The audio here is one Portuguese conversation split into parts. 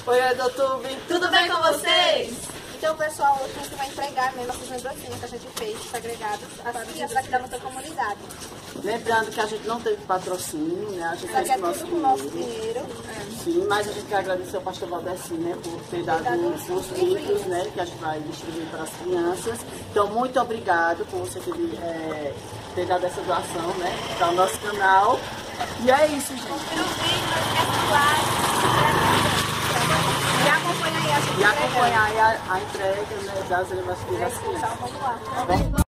Oi, doutor, tudo bem com vocês? Então, pessoal, hoje a gente vai entregar nossas lembrancinhas que a gente fez, segregadas, assim, aqui da nossa comunidade. Lembrando que a gente não teve patrocínio, né? A gente fez com o nosso dinheiro. Sim, mas a gente quer agradecer ao pastor Valdeci, né, por ter dado os livros, né, que a gente vai distribuir para as crianças. Então, muito obrigado por você ter dado essa doação, né, para o nosso canal. E é isso, gente. Confira o vídeo, não esquece do like, e acompanhar a entrega, né, das lembrancinhas das crianças. Então, vamos lá.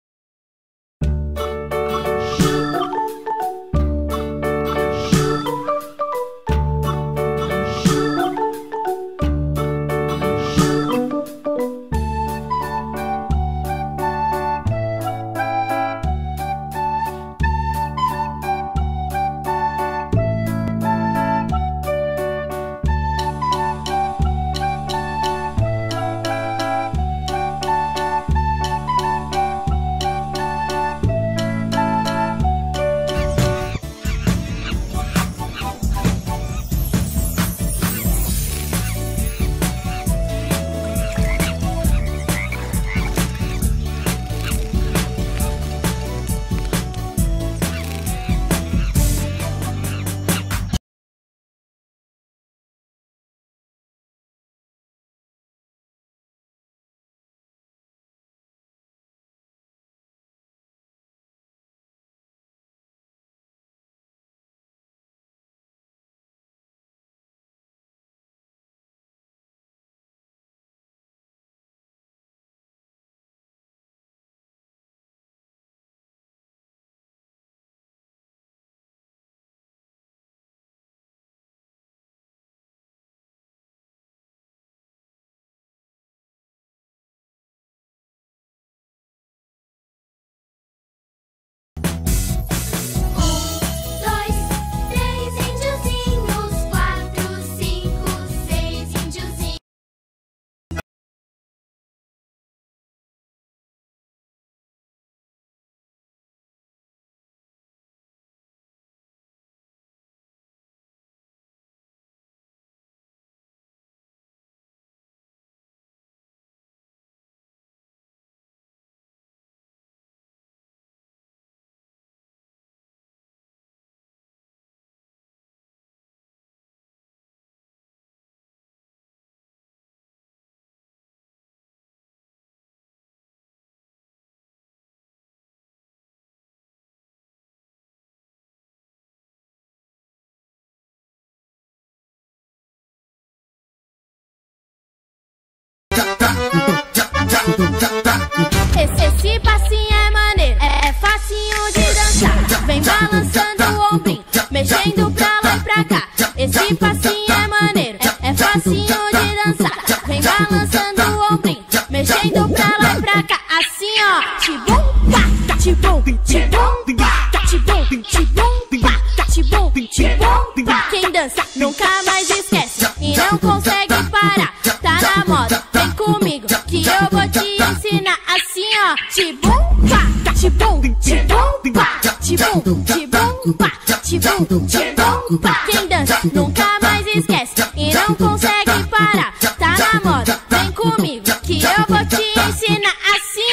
Esse passinho é maneiro, é facinho de dançar. Vem balançando o ombrinho, mexendo pra lá e pra cá. Esse passinho é maneiro, é facinho de dançar. Vem balançando o ombrinho, mexendo pra lá e pra cá. Assim ó, tibum, pá, tibum, tibum, pá, tibum, tibum, pá, tibum, tibum, pá. Quem dança nunca mais esquece e não consegue parar. Tá na moda, vem comigo que eu vou te ensinar. Assim ó, tibum, pá, tibum, tibum, pá, tibum, tibum, pá, tibum, tibum, pá. Quem dança nunca mais esquece e não consegue parar. Tá na moda, vem comigo que eu vou te ensinar. Assim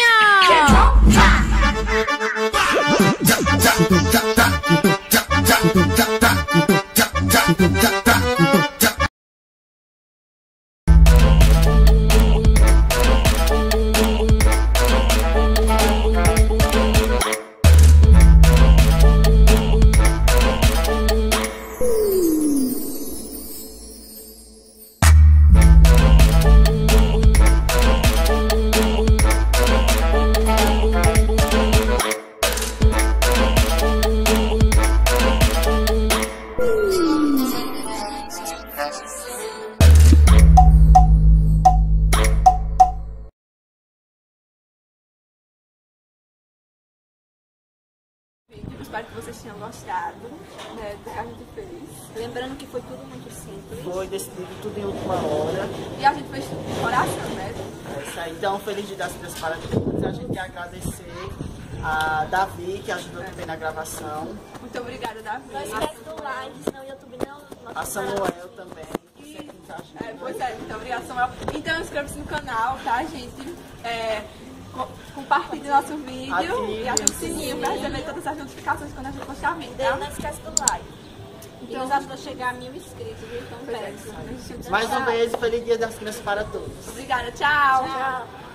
ó. Espero que vocês tenham gostado, né, do que a gente fez. Lembrando que foi tudo muito simples. Foi decidido tudo em última hora. E a gente fez tudo de coração, né? É isso aí. Então, feliz dia das Crianças para todos. A gente quer agradecer a Davi, que ajudou também na gravação. Muito obrigada, Davi. Não esquece do like, senão o YouTube não... A Samuel também, que sempre nos ajuda. Samuel. Então inscreva-se no canal, tá, gente? Compartilhe nosso vídeo e ative o sininho para receber todas as notificações quando a gente postar vídeo, tá? Não esquece do like. E nos ajuda a chegar a 1000 inscritos, viu? Então, Mais um beijo, feliz Dia das Crianças para todos. Obrigada, tchau! Tchau.